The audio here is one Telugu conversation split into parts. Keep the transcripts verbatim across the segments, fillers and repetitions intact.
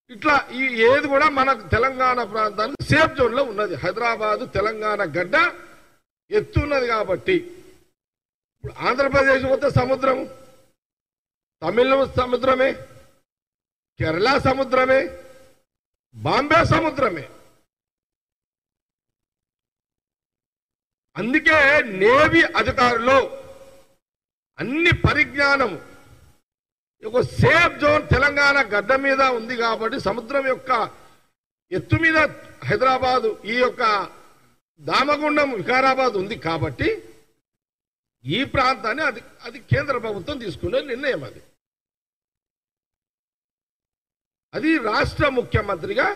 ఇట్లా ఈ ఏది కూడా మన తెలంగాణ ప్రాంతానికి సేఫ్ జోన్ లో ఉన్నది. హైదరాబాద్ తెలంగాణ గడ్డ ఎత్తున్నది కాబట్టి ఇప్పుడు ఆంధ్రప్రదేశ్ పోతే సముద్రం, తమిళ సముద్రమే, కేరళ సముద్రమే, బాంబే సముద్రమే. అందుకే నేవీ అధికారులు అన్ని పరిజ్ఞానం ఒక సేఫ్ జోన్ తెలంగాణ గడ్డ మీద ఉంది కాబట్టి సముద్రం యొక్క ఎత్తు మీద హైదరాబాద్ ఈ యొక్క దామగుండం వికారాబాద్ ఉంది కాబట్టి ఈ ప్రాంతాన్ని అది అది కేంద్ర ప్రభుత్వం తీసుకునే నిర్ణయం. అది అది రాష్ట్ర ముఖ్యమంత్రిగా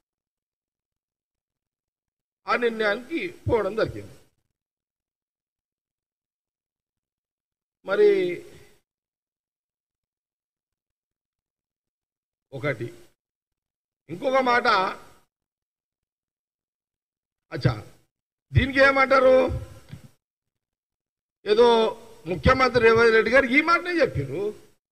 ఆ నిర్ణయానికి పోవడం జరిగింది. మరి ఒకటి ఇంకొక మాట, అచ్చా దీనికి ఏమంటారు, ఏదో ముఖ్యమంత్రి రేవంత్ రెడ్డి గారు ఈ మాటనే చెప్పారు,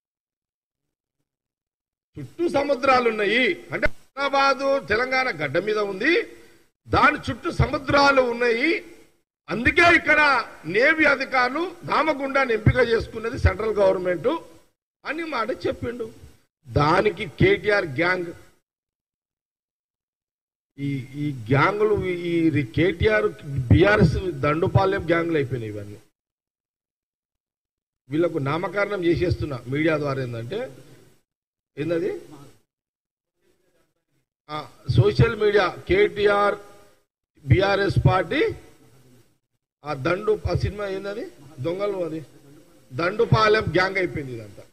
చుట్టూ సముద్రాలు ఉన్నాయి అంటే హైదరాబాదు తెలంగాణ గడ్డ మీద ఉంది, దాని చుట్టూ సముద్రాలు ఉన్నాయి, అందుకే ఇక్కడ నేవీ అధికారులు దామగుండాన్ని ఎంపిక చేసుకున్నది సెంట్రల్ గవర్నమెంట్ అని మాట చెప్పిండు. దానికి కేటీఆర్ గ్యాంగ్, ఈ ఈ గ్యాంగులు ఈ కేటీఆర్ బీఆర్ఎస్ దండుపాలెం గ్యాంగులు అయిపోయినాయి. ఇవన్నీ వీళ్ళకు నామకరణం చేసేస్తున్నా మీడియా ద్వారా. ఏంటంటే ఏంటది social media KTR BRS party ఆ దండు ఆ సినిమా ఏంటది దొంగలు, అది దండుపాలెం గ్యాంగ్ అయిపోయింది ఇదంతా.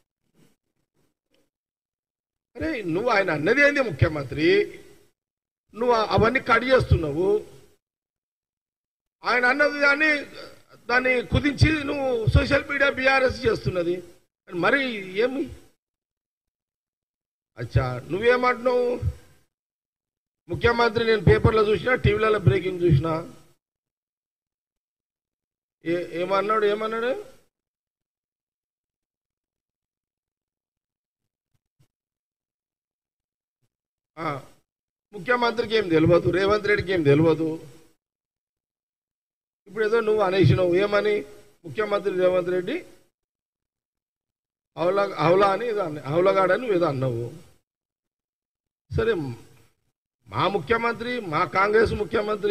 అరే నువ్వు ఆయన అన్నది ఏంది ముఖ్యమంత్రి, నువ్వు అవన్నీ కట్ చేస్తున్నావు, ఆయన అన్నది దాన్ని దాన్ని కుదించి నువ్వు సోషల్ మీడియా బీఆర్ఎస్ చేస్తున్నది మరి ఏమి. అచ్చా నువ్వేమంటున్నావు, ముఖ్యమంత్రి నేను పేపర్లో చూసినా టీవీలలో బ్రేకింగ్ చూసినా ఏ ఏమన్నాడు ఏమన్నాడు ముఖ్యమంత్రికి ఏం తెలియదు, రేవంత్ రెడ్డికి ఏం తెలియదు. ఇప్పుడు ఏదో నువ్వు అనేసినావు ఏమని, ముఖ్యమంత్రి రేవంత్ రెడ్డి హౌలా హౌలా అని ఏదో అన్న హౌలగాడని ఏదో అన్నావు. సరే మా ముఖ్యమంత్రి మా కాంగ్రెస్ ముఖ్యమంత్రి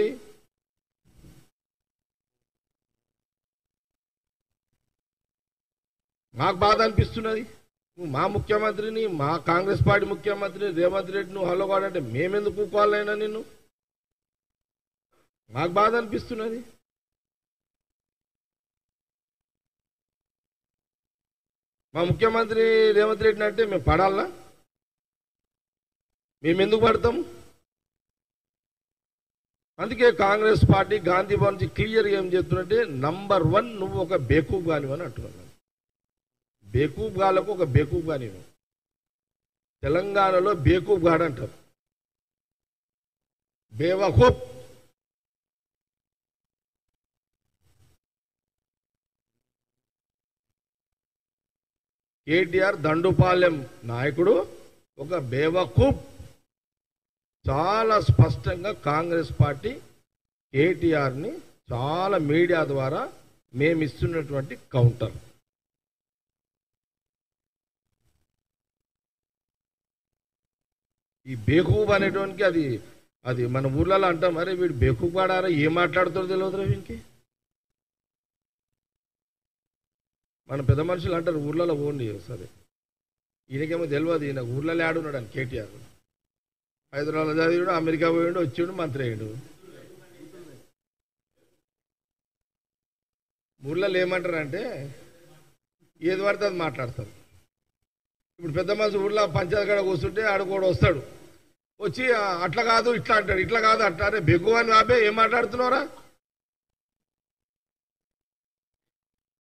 మాకు బాధ అనిపిస్తున్నది, నువ్వు మా ముఖ్యమంత్రిని మా కాంగ్రెస్ పార్టీ ముఖ్యమంత్రిని రేవంత్ రెడ్డి నువ్వు హలోగాడంటే మేమెందుకు కూకోవాలైనా నిన్ను, మాకు బాధ అనిపిస్తున్నది. మా ముఖ్యమంత్రి రేవంత్ రెడ్డిని అంటే మేము పడాలనా, మేమెందుకు పడతాము. అందుకే కాంగ్రెస్ పార్టీ గాంధీ భవన్ నుంచి క్లియర్గా ఏం చెప్తున్నట్టే నంబర్ వన్ నువ్వు ఒక బేకూఫ్ కానివని అంటున్నాను. బేకూఫ్ గాలకు ఒక బేకూఫ్ గాని తెలంగాణలో బేకూఫ్ గాడు అంటారు, బేవకూఫ్. కేటీఆర్ దండుపాలెం నాయకుడు ఒక బేవకూఫ్. చాలా స్పష్టంగా కాంగ్రెస్ పార్టీ కేటీఆర్ని చాలా మీడియా ద్వారా మేము ఇస్తున్నటువంటి కౌంటర్. ఈ బేకూఫ్ అనేటువంటి అది అది మన ఊర్లలో అంటాం, అరే వీడు బేకూఫ్ వాడారా ఏం మాట్లాడుతారో తెలియదు వీనికి. మన పెద్ద మనుషులు అంటారు ఊర్లలో ఓండి సరే, ఈయనకేమో తెలియదు ఈయన ఊర్లలో ఆడున్నాడు అని. కేటీఆర్ హైదరాబాద్ చదివాడు, అమెరికా పోయాడు, వచ్చిండు, మంత్రి అయ్యాడు. ఊర్లలో ఏమంటారంటే ఏది పడితే అది మాట్లాడతారు. ఇప్పుడు పెద్ద మనిషి ఊర్లో పంచాయతీ కాడ కూర్చుంటే ఆడు కూడా వస్తాడు, వచ్చి అట్లా కాదు ఇట్లా అంటాడు, ఇట్లా కాదు అట్లా. అరే బెగ్గు అని బాబే ఏం మాట్లాడుతున్నారా,